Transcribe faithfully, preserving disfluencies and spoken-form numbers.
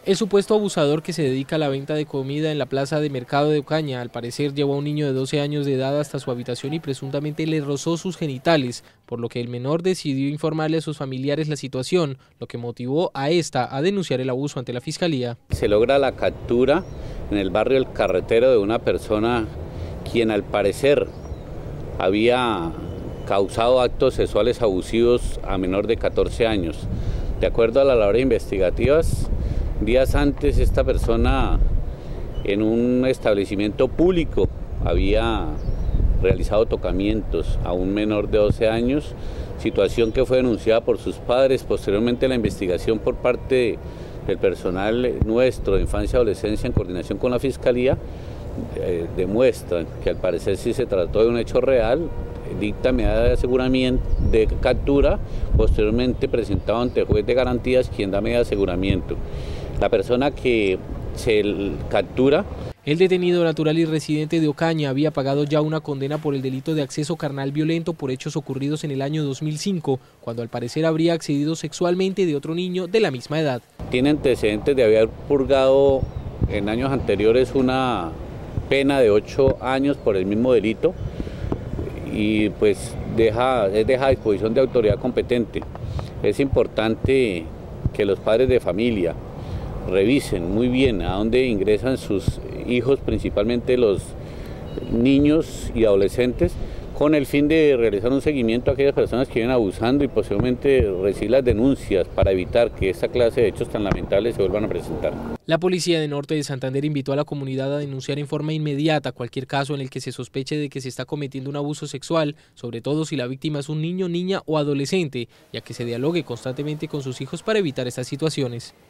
El supuesto abusador, que se dedica a la venta de comida en la plaza de mercado de Ocaña, al parecer llevó a un niño de doce años de edad hasta su habitación y presuntamente le rozó sus genitales, por lo que el menor decidió informarle a sus familiares la situación, lo que motivó a esta a denunciar el abuso ante la fiscalía. Se logra la captura en el barrio El Carretero de una persona quien al parecer había causado actos sexuales abusivos a menor de catorce años. De acuerdo a las labores investigativas, días antes esta persona en un establecimiento público había realizado tocamientos a un menor de doce años, situación que fue denunciada por sus padres. Posteriormente la investigación por parte del personal nuestro de infancia y adolescencia en coordinación con la Fiscalía eh, demuestran que al parecer sí se trató de un hecho real, dicta medida de aseguramiento, de captura, posteriormente presentado ante el juez de garantías, quien da medida de aseguramiento. La persona que se captura. El detenido natural y residente de Ocaña había pagado ya una condena por el delito de acceso carnal violento por hechos ocurridos en el año dos mil cinco, cuando al parecer habría accedido sexualmente de otro niño de la misma edad. Tiene antecedentes de haber purgado en años anteriores una pena de ocho años por el mismo delito y pues deja, es deja a disposición de autoridad competente. Es importante que los padres de familia revisen muy bien a dónde ingresan sus hijos, principalmente los niños y adolescentes, con el fin de realizar un seguimiento a aquellas personas que vienen abusando y posiblemente recibir las denuncias para evitar que esta clase de hechos tan lamentables se vuelvan a presentar. La Policía de Norte de Santander invitó a la comunidad a denunciar en forma inmediata cualquier caso en el que se sospeche de que se está cometiendo un abuso sexual, sobre todo si la víctima es un niño, niña o adolescente, y a que se dialogue constantemente con sus hijos para evitar estas situaciones.